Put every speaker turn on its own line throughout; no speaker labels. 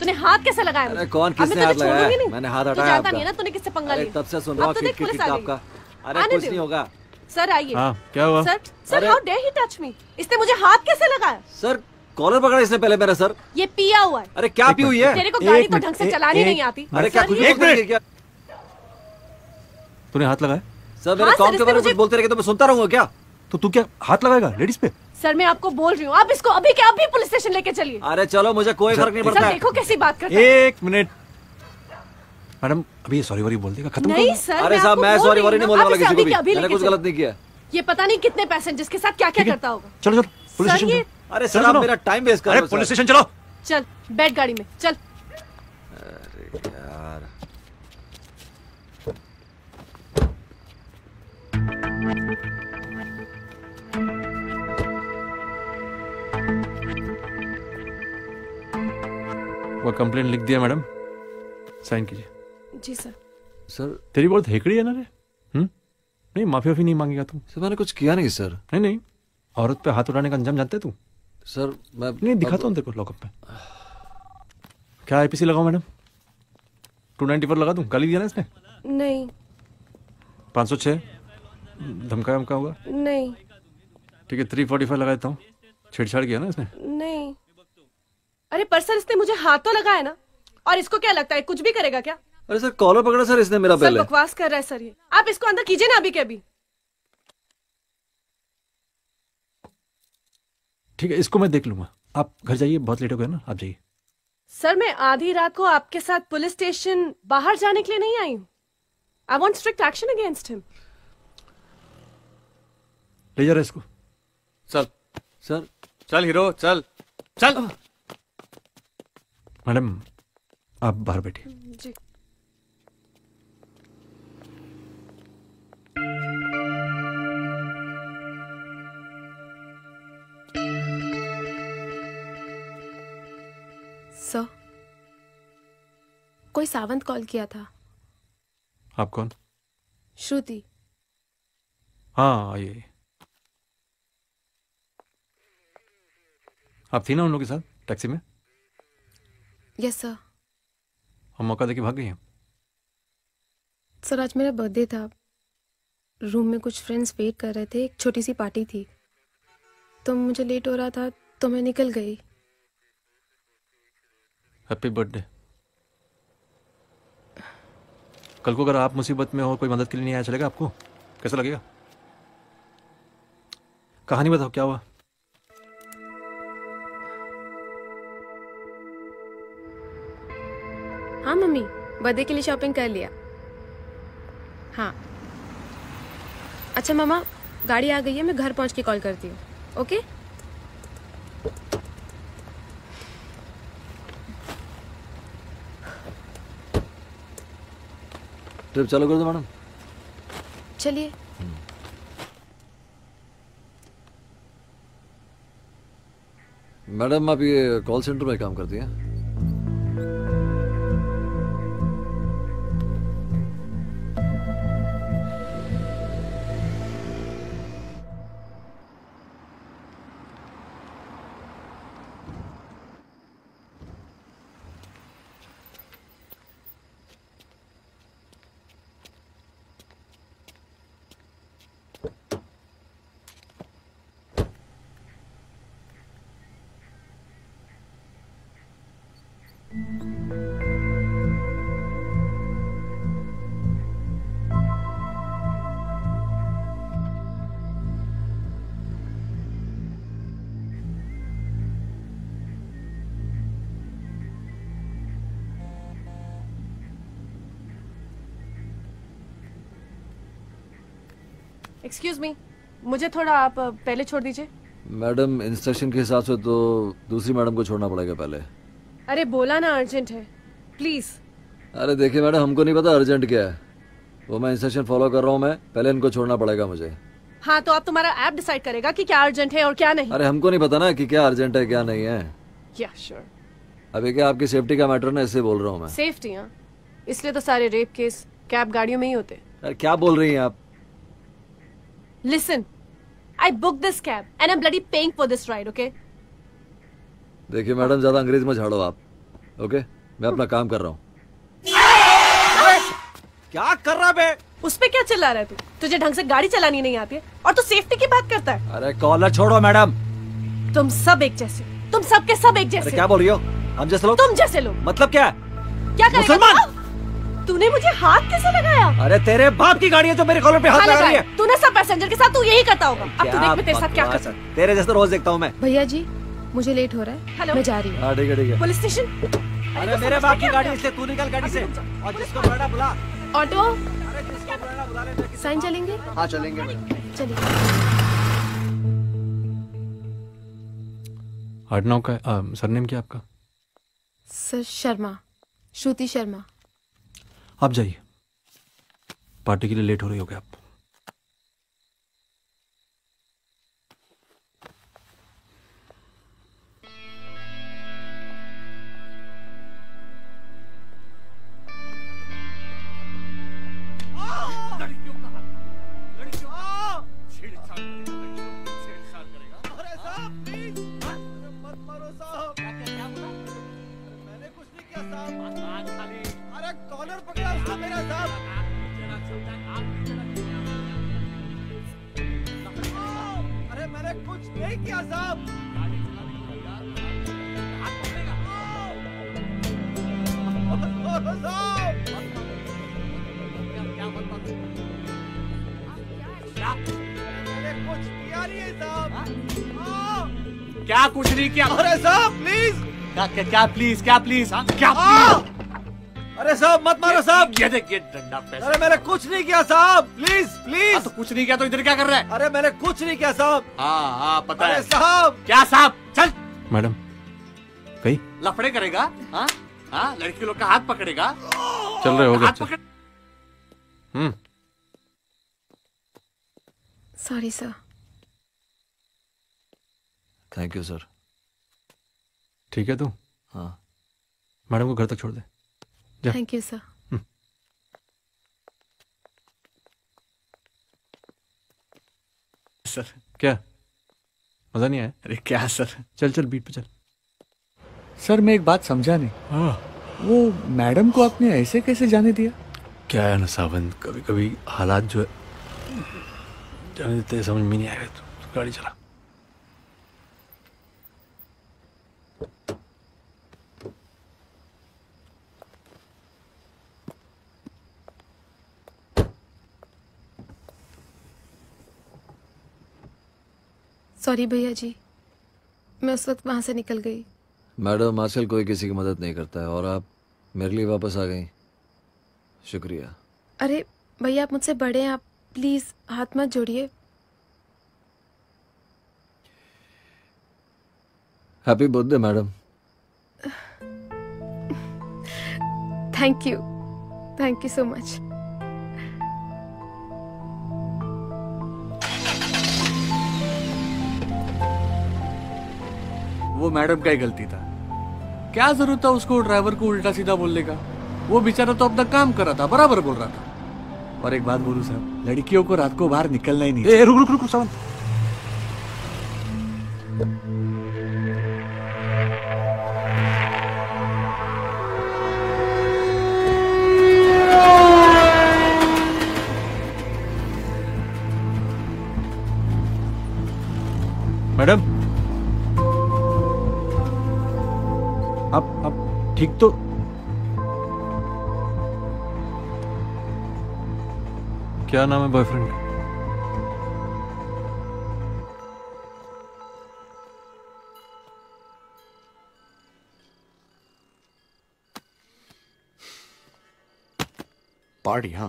तूने हाथ कैसे लगाया?
अरे कौन किसने हाथ लगाया? मैंने हाथ हटाया।
जानता नहीं है ना तूने किससे पंगा लिया।
तब से सुन रहा हूँ किट आपका। अरे कुछ नहीं होगा।
सर आइए।
हाँ क्या हुआ?
Sir how dare he touch me? इसने मुझे हाथ कैसे लगाया?
सर कॉलर पकड़ा इसने पहले मेरा सर।
ये पिया हुआ है।
अरे क्या पी हुई है?
तेरे को गाड़ी तो ढंग से चलानी नहीं आती।
अरे क्या कुछ क्या?
तूने हाथ लगाया?
सर मेरे काम के बारे में कुछ बोलते रहे तो मैं सुनता रहूंगा क्या?
तो तू क्या हाथ लगाएगा लेडीज पे?
सर मैं आपको बोल रही हूँ, आप इसको अभी के अभी पुलिस स्टेशन लेके चलिए।
अरे चलो मुझे कोई फर्क नहीं पड़ता।
सर देखो कैसी बात करता है।
एक मिनट मैडम, अभी सॉरी वॉरी बोल देगा, खत्म
नहीं सर।
अरे साहब मैं सॉरी वॉरी नहीं बोलने वाला किसी को भी। मैंने कुछ गलत नहीं किया।
ये पता नहीं कितने पैसेंजर्स के साथ क्या क्या करता होगा।
चलो चलो पुलिस स्टेशन।
अरे सर आप मेरा टाइम वेस्ट कर रहे हो।
पुलिस स्टेशन चलो।
चल बैठ गाड़ी में चल।
अरे यार
वो कंप्लेंट लिख दिया मैडम, साइन कीजिए।
जी सर।
सर
तेरी बहुत हेकड़ी है ना रे। नहीं माफी वाफी नहीं मांगेगा तू?
सर मैंने कुछ किया नहीं सर।
नहीं औरत पे हाथ उठाने का अंजाम जानते तू?
सर मैं
नहीं दिखाता हूँ तेरे को लॉकअप में। क्या आईपीसी लगाओ मैडम? 294 लगा दूं? गाली दिया ना इसने?
नहीं।
506 धमका वमका होगा?
नहीं।
ठीक है 345 लगा देता हूँ। छेड़छाड़ किया ना इसने?
नहीं। अरे पर सर इसने मुझे हाथ तो लगाया ना, और इसको क्या लगता है कुछ भी करेगा क्या?
अरे सर कॉलर पकड़ा सर इसने मेरा पहले।
सर बकवास कर रहा है सर ये। आप इसको अंदर कीजिए ना अभी के अभी।
ठीक है इसको मैं देख लूंगा, आप घर जाइए, बहुत लेट हो गया ना, आप जाइए।
सर मैं आधी रात को आपके साथ पुलिस स्टेशन बाहर जाने के लिए नहीं आई हूँ। I want strict action against him.
ले जा रहा इसको।
चल
सर
चल हीरो चल चल।
मैडम आप बाहर बैठिए।
जी। सर कोई सावंत कॉल किया था।
आप कौन?
श्रुति।
हाँ आइए। आप थी ना उन लोगों के साथ टैक्सी में?
Yes sir.
हम मौका देके भाग गए हैं।
सर आज मेरा बर्थडे था, रूम में कुछ फ्रेंड्स वेट कर रहे थे, एक छोटी सी पार्टी थी, तो मुझे लेट हो रहा था तो मैं निकल गई।
Happy birthday. कल को अगर आप मुसीबत में हो, कोई मदद के लिए नहीं आया, चलेगा आपको? कैसा लगेगा? कहानी बताओ क्या हुआ?
हाँ मम्मी बर्थडे के लिए शॉपिंग कर लिया। हाँ अच्छा मामा गाड़ी आ गई है, मैं घर पहुंच के कॉल करती हूँ। ओके
ट्रिप चालू कर दो मैडम।
चलिए।
मैडम आप ये कॉल सेंटर में काम करती हैं?
एक्सक्यूज मी, मुझे थोड़ा आप पहले छोड़ दीजिए।
मैडम इंस्ट्रक्शन के हिसाब से तो दूसरी मैडम को छोड़ना पड़ेगा पहले।
अरे बोला ना अर्जेंट है, प्लीज।
अरे देखिए मैडम हमको नहीं पता अर्जेंट क्या है, वो मैं इंस्ट्रक्शन फॉलो कर रहा हूँ, मैं पहले इनको छोड़ना पड़ेगा मुझे।
हाँ तो आप तुम्हारा ऐप डिसाइड करेगा कि क्या अर्जेंट है और क्या नहीं।
अरे हमको नहीं पता ना कि क्या अर्जेंट है क्या नहीं है।
या श्योर।
अभी क्या आपकी सेफ्टी का मैटर ना, इससे बोल रहा हूँ मैं।
सेफ्टी? हाँ इसलिए तो सारे रेप केस कैब गाड़ियों में ही होते।
अरे क्या बोल रही हैं आप?
Listen, I booked this cab and I'm bloody paying for this ride, okay?
देखिए मैडम ज्यादा अंग्रेज में झाड़ो आप। ओके, मैं अपना काम कर रहा हूँ।
क्या कर रहा बे?
उस पे क्या चिल्ला रहा है तू? तुझे ढंग से गाड़ी चलानी नहीं आती है और तू सेफ्टी की बात करता है।
अरे कॉलर छोड़ो मैडम।
तुम सब एक जैसे, तुम सब के सब एक
अरे
जैसे।
क्या बोल रही हो? हम जैसे लोग?
तुम जैसे लोग।
मतलब क्या?
क्या करेगा?
मुसलमान?
तूने मुझे हाथ कैसे लगाया?
अरे तेरे बाप की गाड़ी है जो मेरे कॉलर पे हाथ लगा रही है।
तूने सब पैसेंजर के साथ तू यही करता होगा। अब तू देख मैं तेरे साथ क्या करता हूँ।
तेरे जैसे रोज देखता हूँ मैं।
भैया जी, मुझे लेट हो रहा है।
हेलो।
मैं जा रही हूँ।
हाँ ठीक है ठीक है।
Police station.
अरे मेरे बाप की गाड़ी है, इसलिए तू निकल गाड़ी से और जिसको बुलाना बुला।
ऑटो,
अरे जिसको बुलाना बुला ले।
साइन चलेंगे?
हाँ चलेंगे।
चलिए।
आडनाव का सरनेम क्या आपका?
सर शर्मा, श्रुति शर्मा।
आप जाइए, पार्टी के लिए लेट हो रही होगी आप।
क्या कुछ नहीं किया?
अरे साहब प्लीज।
क्या प्लीज? क्या प्लीज? क्या प्लीज?
अरे साहब मत मारो साहब।
ये देखिए डंडा पैसे।
अरे मैंने कुछ नहीं किया साहब, प्लीज प्लीज।
तो कुछ नहीं किया तो इधर क्या कर रहा है?
अरे मैंने कुछ नहीं किया साहब।
हाँ पता
अरे
है
साहब।
क्या साहब? चल
मैडम कहीं
लफड़े करेगा? हाँ हाँ, लड़की लोग का हाथ पकड़ेगा।
चल रहे हो
हाथ पकड़।
Sorry sir.
Thank you sir.
ठीक है तू?
हाँ
मैडम को घर तक छोड़ दे। जा।
Thank you sir.
सर
क्या मजा नहीं आया?
अरे क्या सर?
चल चल बीट पे चल।
सर मैं एक बात समझा नहीं।
हाँ
वो मैडम को आपने ऐसे कैसे जाने दिया?
क्या है ना सावन, कभी कभी हालात जो है जाने देते हैं, समझ में नहीं आएगा। तो गाड़ी चला।
सॉरी भैया जी, मैं उस वक्त वहाँ से निकल गई।
मैडम, आजकल कोई किसी की मदद नहीं करता है और आप मेरे लिए वापस आ गई, शुक्रिया।
अरे भैया, आप मुझसे बड़े हैं, आप प्लीज़ हाथ मत जोड़िए।
Happy birthday madam.
Thank you so much.
वो मैडम का ही गलती था। क्या जरूरत था उसको ड्राइवर को उल्टा सीधा बोलने का? वो बेचारा तो अपना काम कर रहा था, बराबर बोल रहा था। और एक बात बोलूं साहब, लड़कियों को रात को बाहर निकलना ही नहीं।
ए रुक रुक रुक सावन। मैडम आप ठीक तो? क्या नाम है बॉयफ्रेंड का?
पार्टी, हाँ।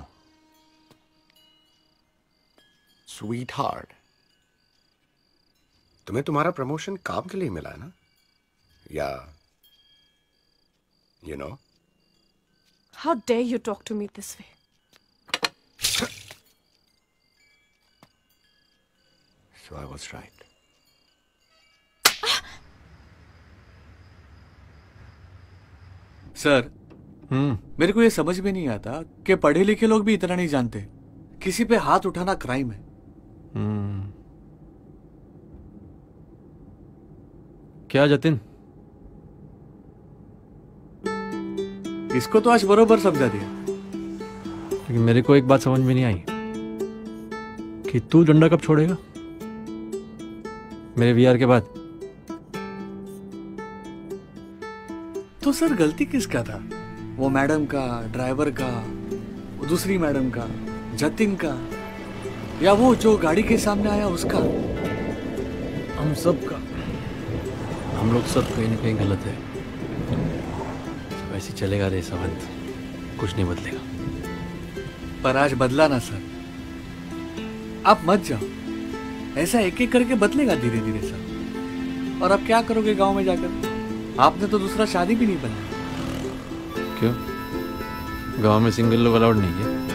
Sweet heart. तुम्हें तुम्हारा प्रमोशन काम के लिए मिला है ना? या you know?
How dare you talk to me this way?
So I was right.
Sir मेरे को ये समझ में नहीं आता कि पढ़े लिखे लोग भी इतना नहीं जानते। किसी पे हाथ उठाना क्राइम है।
क्या जतिन?
इसको तो आज बरोबर समझा दिया।
लेकिन मेरे को एक बात समझ में नहीं आई कि तू डंडा कब छोड़ेगा मेरे वीआर के बाद।
तो सर गलती किसका था? वो मैडम का, ड्राइवर का, वो दूसरी मैडम का, जतिन का, या वो जो गाड़ी के सामने आया उसका?
हम सब का, हम लोग सब कहीं ना कहीं गलत है। वैसे चलेगा रे सावंत, कुछ नहीं बदलेगा।
पर आज बदला ना सर, आप मत जाओ, ऐसा एक एक करके बदलेगा धीरे धीरे सर। और अब क्या करोगे गांव में जाकर? आपने तो दूसरा शादी भी नहीं बनाया।
क्यों, गांव में सिंगल लोग अलाउड नहीं है?